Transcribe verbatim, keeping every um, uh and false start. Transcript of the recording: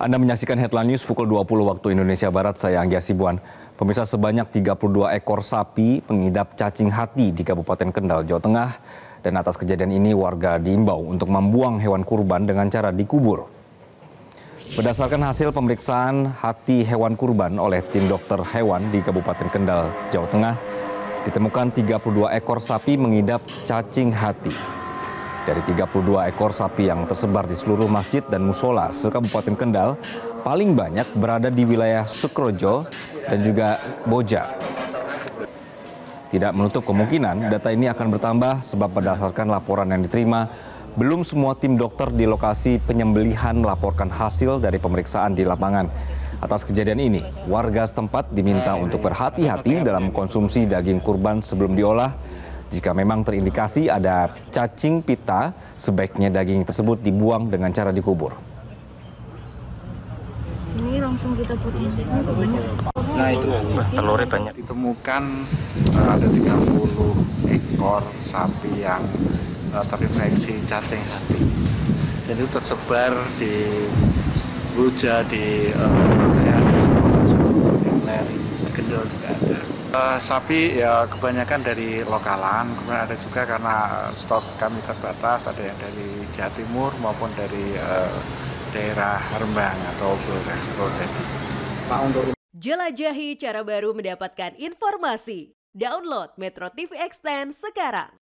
Anda menyaksikan Headline News pukul dua puluh waktu Indonesia Barat, saya Anggi Asibuan. Pemirsa, sebanyak tiga puluh dua ekor sapi pengidap cacing hati di Kabupaten Kendal, Jawa Tengah. Dan atas kejadian ini warga diimbau untuk membuang hewan kurban dengan cara dikubur. Berdasarkan hasil pemeriksaan hati hewan kurban oleh tim dokter hewan di Kabupaten Kendal, Jawa Tengah, ditemukan tiga puluh dua ekor sapi mengidap cacing hati. Dari tiga puluh dua ekor sapi yang tersebar di seluruh masjid dan musola se-Kabupaten Kendal, paling banyak berada di wilayah Sukrojo dan juga Boja. Tidak menutup kemungkinan data ini akan bertambah sebab berdasarkan laporan yang diterima, belum semua tim dokter di lokasi penyembelihan melaporkan hasil dari pemeriksaan di lapangan. Atas kejadian ini, warga setempat diminta untuk berhati-hati dalam konsumsi daging kurban sebelum diolah. Jika memang terindikasi ada cacing pita, sebaiknya daging tersebut dibuang dengan cara dikubur. Ini langsung kita potong. Nah itu telurnya banyak. Ditemukan uh, ada tiga puluh ekor sapi yang uh, terinfeksi cacing hati. Dan itu tersebar di Boja, di uh, di Leri, Kendal juga ada. Uh, sapi ya kebanyakan dari lokalan, kemudian ada juga karena stok kami terbatas, ada yang dari Jawa Timur maupun dari uh, daerah Rembang atau Purwodadi. Jelajahi cara baru mendapatkan informasi. Download Metro T V Extend sekarang.